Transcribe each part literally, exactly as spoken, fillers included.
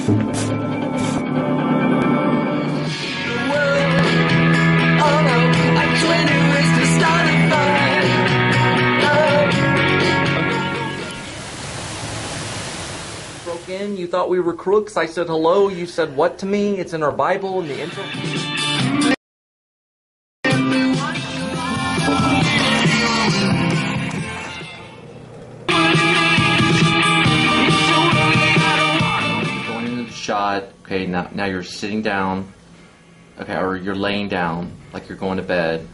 Broke in, you thought we were crooks. I said hello, you said what to me? It's in our Bible in the intro. Going into the shot. Okay, now now you're sitting down. Okay, or you're laying down like you're going to bed.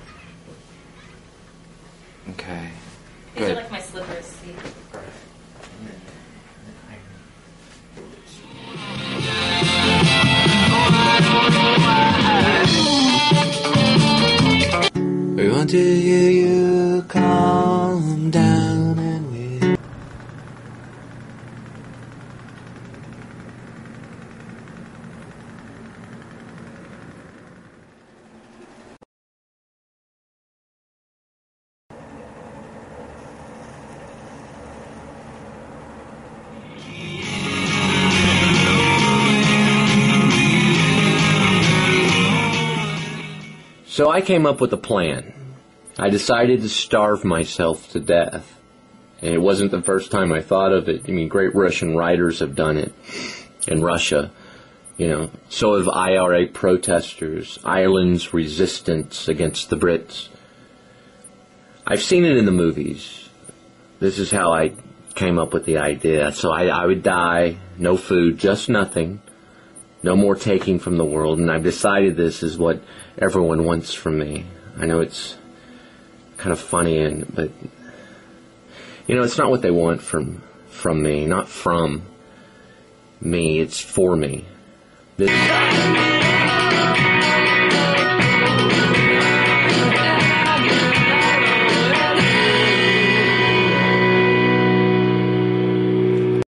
Okay. These Good. are like my slippers. See? We want to hear you calm down and we... So I came up with a plan. I decided to starve myself to death. And it wasn't the first time I thought of it. I mean, great Russian writers have done it in Russia. You know, so have I R A protesters, Ireland's resistance against the Brits. I've seen it in the movies. This is how I came up with the idea. So I, I would die, no food, just nothing. No more taking from the world, and I've decided this is what everyone wants from me. I know it's kind of funny, and but you know, it's not what they want from from me, not from me. It's for me. This